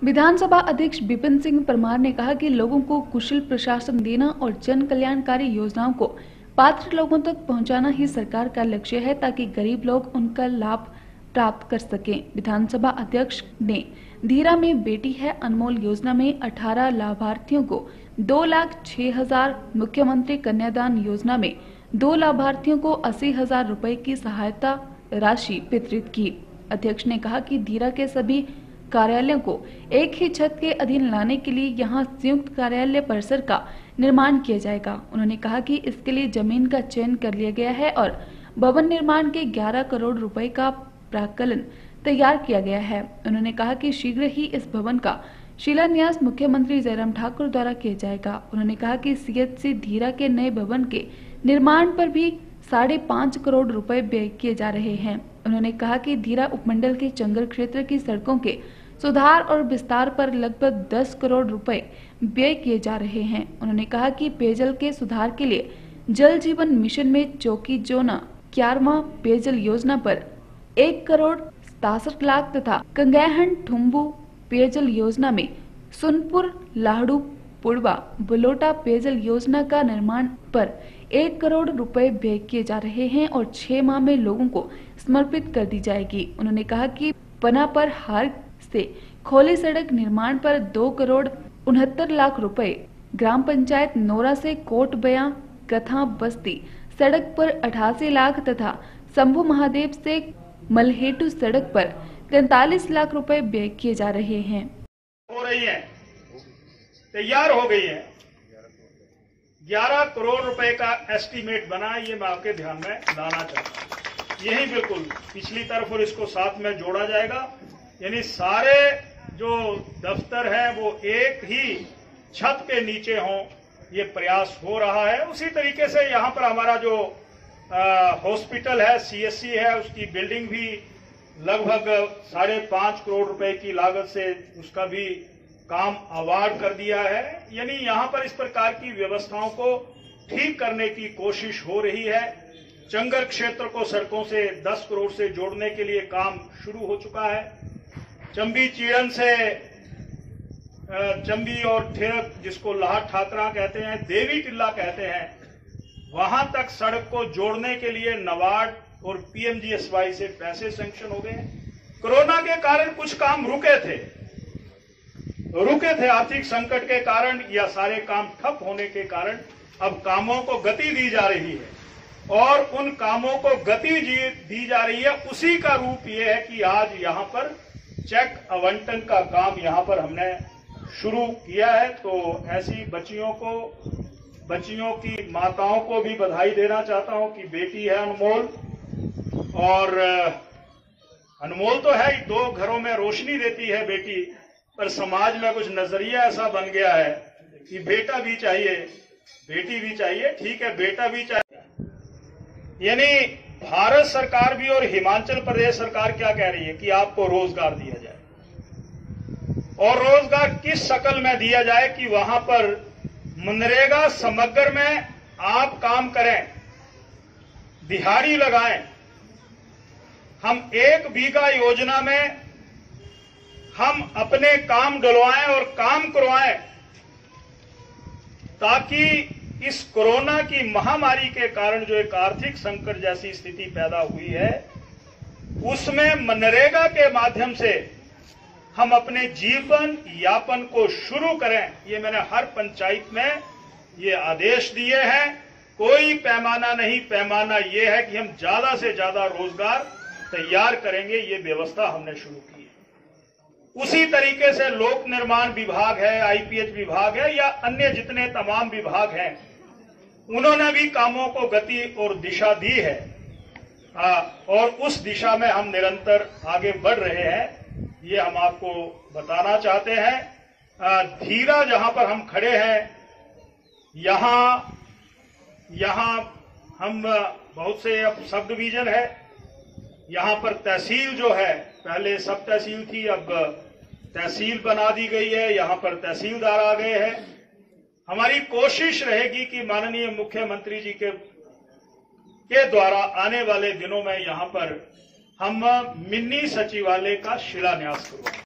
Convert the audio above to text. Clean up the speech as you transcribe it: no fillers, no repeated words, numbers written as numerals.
विधानसभा अध्यक्ष विपिन सिंह परमार ने कहा कि लोगों को कुशल प्रशासन देना और जन कल्याणकारी योजनाओं को पात्र लोगों तक पहुंचाना ही सरकार का लक्ष्य है, ताकि गरीब लोग उनका लाभ प्राप्त कर सकें। विधानसभा अध्यक्ष ने धीरा में बेटी है अनमोल योजना में 18 लाभार्थियों को 2,06,000, मुख्यमंत्री कन्यादान योजना में 2 लाभार्थियों को 80,000 रुपए की सहायता राशि वितरित की। अध्यक्ष ने कहा कि धीरा के सभी कार्यालयों को एक ही छत के अधीन लाने के लिए यहां संयुक्त कार्यालय परिसर का निर्माण किया जाएगा। उन्होंने कहा कि इसके लिए जमीन का चयन कर लिया गया है और भवन निर्माण के 11 करोड़ रुपए का प्राक्कलन तैयार किया गया है। उन्होंने कहा कि शीघ्र ही इस भवन का शिलान्यास मुख्यमंत्री जयराम ठाकुर द्वारा किया जाएगा। उन्होंने कहा कि CHC धीरा के नए भवन के निर्माण पर भी 5.5 करोड़ रुपए व्यय किए जा रहे हैं। उन्होंने कहा कि धीरा उपमंडल के जंगल क्षेत्र की सड़कों के सुधार और विस्तार पर लगभग 10 करोड़ रुपए व्यय किए जा रहे हैं। उन्होंने कहा कि पेयजल के सुधार के लिए जल जीवन मिशन में चौकी जोना 11वां पेयजल योजना पर 1 करोड़ 67 लाख तथा कंगैहन ठुम्बू पेयजल योजना में सुनपुर लाहड़ू पुड़वा बलोटा पेयजल योजना का निर्माण पर 1 करोड़ रुपए व्यय किए जा रहे हैं और 6 माह में लोगों को समर्पित कर दी जाएगी। उन्होंने कहा कि पना पर हार से खोली सड़क निर्माण पर 2 करोड़ 69 लाख रुपए, ग्राम पंचायत नोरा से कोट बया कथा बस्ती सड़क पर 88 लाख तथा शंभू महादेव से मलहेटू सड़क पर 43 लाख रुपए व्यय किए जा रहे हैं। हो रही है, तैयार हो गई है। 11 करोड़ रुपए का एस्टीमेट बना, ये मैं आपके ध्यान में लाना चाहता हूं। यही बिल्कुल पिछली तरफ और इसको साथ में जोड़ा जाएगा, यानी सारे जो दफ्तर है वो एक ही छत के नीचे हों, ये प्रयास हो रहा है। उसी तरीके से यहाँ पर हमारा जो हॉस्पिटल है, CHC है, उसकी बिल्डिंग भी लगभग 5.5 करोड़ रुपए की लागत से उसका भी काम अवार्ड कर दिया है। यानी यहाँ पर इस प्रकार की व्यवस्थाओं को ठीक करने की कोशिश हो रही है। जंगल क्षेत्र को सड़कों से 10 करोड़ से जोड़ने के लिए काम शुरू हो चुका है। चंबी चीड़न से चंबी और ठेरक, जिसको लाहट ठाकरा कहते हैं, देवी टिल्ला कहते हैं, वहां तक सड़क को जोड़ने के लिए नबार्ड और PMGSY से पैसे सैंक्शन हो गए। कोरोना के कारण कुछ काम रुके थे आर्थिक संकट के कारण या सारे काम ठप होने के कारण अब कामों को गति दी जा रही है और उन कामों को गति दी जा रही है। उसी का रूप ये है कि आज यहाँ पर चेक आवंटन का काम यहाँ पर हमने शुरू किया है। तो ऐसी बच्चियों की माताओं को भी बधाई देना चाहता हूं कि बेटी है अनमोल, और अनमोल तो है ही, 2 घरों में रोशनी देती है बेटी, पर समाज में कुछ नजरिया ऐसा बन गया है कि बेटा भी चाहिए, बेटी भी चाहिए। ठीक है, बेटा भी चाहिए। यानी भारत सरकार भी और हिमाचल प्रदेश सरकार क्या कह रही है कि आपको रोजगार दिया जाए, और रोजगार किस शक्ल में दिया जाए कि वहां पर मनरेगा समग्र में आप काम करें, दिहाड़ी लगाएं। हम 1 बीघा योजना में हम अपने काम डलवाएं और काम करवाएं, ताकि इस कोरोना की महामारी के कारण जो एक आर्थिक संकट जैसी स्थिति पैदा हुई है, उसमें मनरेगा के माध्यम से हम अपने जीवन यापन को शुरू करें। ये मैंने हर पंचायत में ये आदेश दिए हैं। कोई पैमाना नहीं, पैमाना ये है कि हम ज्यादा से ज्यादा रोजगार तैयार करेंगे। ये व्यवस्था हमने शुरू की है। उसी तरीके से लोक निर्माण विभाग है, IPH विभाग है, या अन्य जितने तमाम विभाग हैं, उन्होंने भी कामों को गति और दिशा दी है, और उस दिशा में हम निरंतर आगे बढ़ रहे हैं। ये हम आपको बताना चाहते हैं। धीरा जहां पर हम खड़े हैं, यहां हम बहुत से अब सब डिवीजन है। यहां पर तहसील जो है, पहले सब तहसील थी, अब तहसील बना दी गई है। यहां पर तहसीलदार आ गए हैं। हमारी कोशिश रहेगी कि माननीय मुख्यमंत्री जी के द्वारा आने वाले दिनों में यहां पर हम मिनी सचिवालय का शिलान्यास करवाएं।